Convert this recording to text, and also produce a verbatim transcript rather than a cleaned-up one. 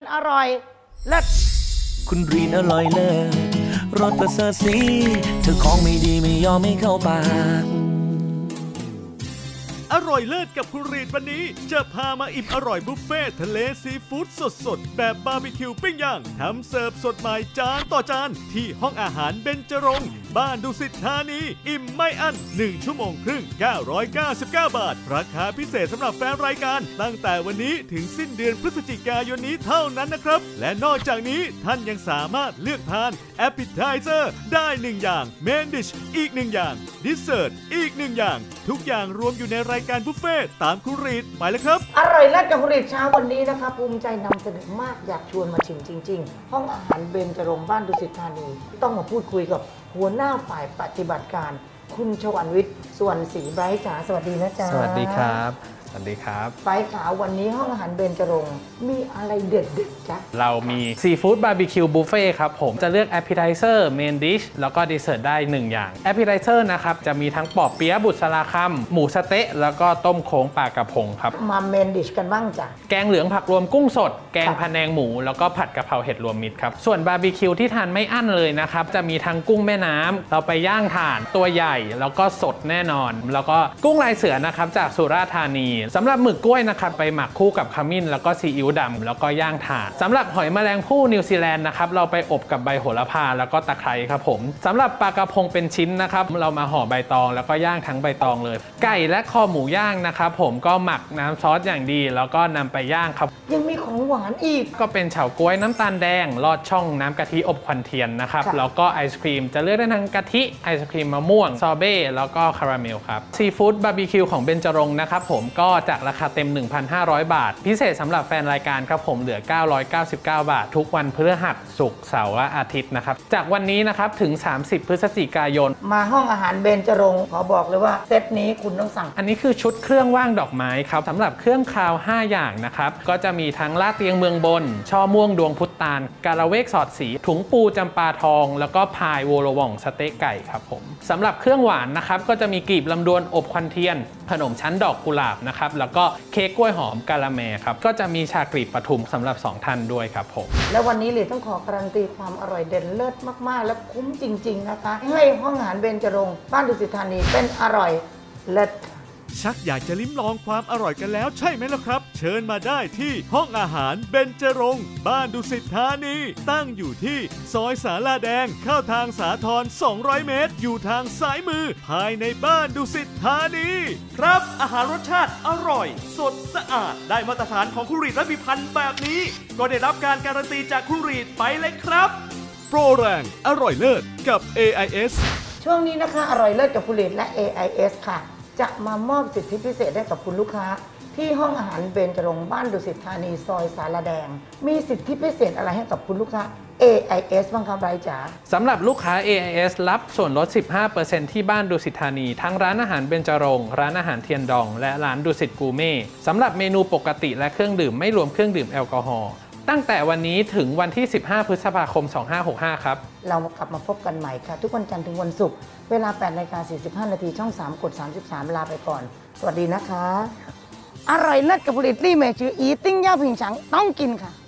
อร่อยเลิศคุณรีนอร่อยเลิศรสประเสริฐสีเธอของไม่ดีไม่ยอมไม่เข้าปากอร่อยเลิศกับคุณรีดวันนี้จะพามาอิ่มอร่อยบุฟเฟ่ทะเลซีฟู้ดสดๆแบบบาร์บีคิวปิ้งย่างทำเสิร์ฟสดใหม่จานต่อจานที่ห้องอาหารเบญจรงค์บ้านดุสิตธานีอิ่มไม่อั้นหนึ่งชั่วโมงครึ่งเก้าร้อยเก้าสิบเก้าบาทราคาพิเศษสำหรับแฟนรายการตั้งแต่วันนี้ถึงสิ้นเดือนพฤศจิกายนนี้เท่านั้นนะครับและนอกจากนี้ท่านยังสามารถเลือกทานแอปเปิลไทเซอร์ได้หนึ่งอย่างเมนดิชอีกหนึ่งอย่างดิเซอร์ทอีกหนึ่งอย่างทุกอย่างรวมอยู่ในรายการบุฟเฟ่ตามคุณรีดไปเลยครับอร่อยเลิศกับคุณรีดเช้าวันนี้นะคะภูมิใจนำเสนอมากอยากชวนมาชิมจริงๆห้องอาหารเบญจรงค์บ้านดุสิตธานีต้องมาพูดคุยกับหัวหน้าฝ่ายปฏิบัติการคุณชวันวิทย์ส่วนศรีไบรท์จ๋าสวัสดีนะจ๊ะสวัสดีครับสวัสดีครับไปขาววันนี้ห้องอาหารเบญจรงค์มีอะไรเด็ดๆจ๊ะเรามีซีฟู้ดบาร์บีคิวบุฟเฟ่ครับผมจะเลือกแอปเปิลไทเซอร์เมนดิชแล้วก็ดีเซอร์ทได้หนึ่งอย่างแอปเปิลไทเซอร์นะครับจะมีทั้งปอเปี๊ยะบุษราคำหมูสะเต๊ะแล้วก็ต้มโค้งปลากระพงครับมาเมนดิชกันบ้างจ้ะแกงเหลืองผักรวมกุ้งสดแกงพะแนงหมูแล้วก็ผัดกะเพราเห็ดรวมมิตรครับส่วนบาร์บีคิวที่ทานไม่อั้นเลยนะครับจะมีทั้งกุ้งแม่น้ำเราไปย่างถ่านตัวใหญ่แล้วก็สดแน่นอนแล้วก็กุ้งลายเสือนะครับจากสุราษฎร์ธานีสำหรับหมึกกล้วยนะครับไปหมักคู่กับขมิ้นแล้วก็ซีอิ๊วดำแล้วก็ย่างถ่านสำหรับหอยแมลงภู่นิวซีแลนด์นะครับเราไปอบกับใบโหระพาแล้วก็ตะไคร้ครับผมสำหรับปลากระพงเป็นชิ้นนะครับเรามาห่อใบตองแล้วก็ย่างทั้งใบตองเลยไก่และคอหมูย่างนะครับผมก็หมักน้ำซอสอย่างดีแล้วก็นำไปย่างครับยังมีของหวานอีกก็เป็นเฉาก๊วยน้ำตาลแดงลอดช่องน้ำกะทิอบควันเทียนนะครับแล้วก็ไอศครีมจะเลือกได้ทั้งกะทิไอศครีมมะม่วงซอเบ้แล้วก็คาราเมลครับซีฟู้ดบาร์บีคิวของเบญจรงค์นะครับผมก็จากราคาเต็ม หนึ่งพันห้าร้อย บาทพิเศษสำหรับแฟนรายการครับผมเหลือเก้าร้อยเก้าสิบเก้าบาททุกวันพฤหัสศุกร์เสาร์และอาทิตย์นะครับจากวันนี้นะครับถึงสามสิบพฤศจิกายนมาห้องอาหารเบญจรงค์ขอบอกเลยว่าเซตนี้คุณต้องสั่งอันนี้คือชุดเครื่องว่างดอกไม้ครับสำหรับเครื่องคาวห้าอย่างนะครับก็จะมีทั้งลาดเตียงเมืองบนช่อม่วงดวงพุตานกาละเวกสอดสีถุงปูจำปาทองแล้วก็พายโวโลว่องสเต๊กไก่ครับผมสำหรับเครื่องหวานนะครับก็จะมีกลีบลำดวนอบควันเทียนขนมชั้นดอกกุหลาบนะครับแล้วก็เค้กกล้วยหอมกาละแมครับก็จะมีชากรีบปทุมสำหรับสองท่านด้วยครับผมและวันนี้เลยต้องขอการันตีความอร่อยเด่นเลิศมากๆและคุ้มจริงๆนะคะให้ห้องอาหารเบญจรงค์บ้านดุสิตธานีเป็นอร่อยเลิศชักอยากจะลิ้มลองความอร่อยกันแล้วใช่ไหมล่ะครับเชิญมาได้ที่ห้องอาหารเบญจรงค์บ้านดุสิตธานีตั้งอยู่ที่ซอยศาลาแดงเข้าทางสาทรสองร้อยเมตรอยู่ทางซ้ายมือภายในบ้านดุสิตธานีครับอาหารรสชาติอร่อยสดสะอาดได้มาตรฐานของคุณรีดและพิพันธ์แบบนี้ก็ได้รับการการันตีจากคุณรีดไปเลยครับโปรแรงอร่อยเลิศกับ เอ ไอ เอสช่วงนี้นะคะอร่อยเลิศกับคุณรีดและ เอ ไอ เอส ค่ะจะมามอบสิทธิพิเศษให้กับคุณลูกค้าที่ห้องอาหารเบญจรงค์บ้านดุสิตธานีซอยสารแดงมีสิทธิพิเศษอะไรให้กับคุณลูกค้า เอ ไอ เอส บ้างครับไบรท์จ๋าสำหรับลูกค้า เอ ไอ เอส รับส่วนลด สิบห้าเปอร์เซ็นต์ ที่บ้านดุสิตธานีทั้งร้านอาหารเบญจรงค์ร้านอาหารเทียนดองและร้านดุสิตกูเม่สำหรับเมนูปกติและเครื่องดื่มไม่รวมเครื่องดื่มแอลกอฮอล์ตั้งแต่วันนี้ถึงวันที่สิบห้าพฤษภาคมสองพันห้าร้อยหกสิบห้าครับเรากลับมาพบกันใหม่ค่ะทุกวันจันทร์ถึงวันศุกร์เวลา แปดนาฬิกาสี่สิบห้า นาทีช่องสามกดสามสิบสามลาไปก่อนสวัสดีนะคะอร่อยเลิศกับผลิตลี่เมจืออีติ้งย่าผิงฉังต้องกินค่ะ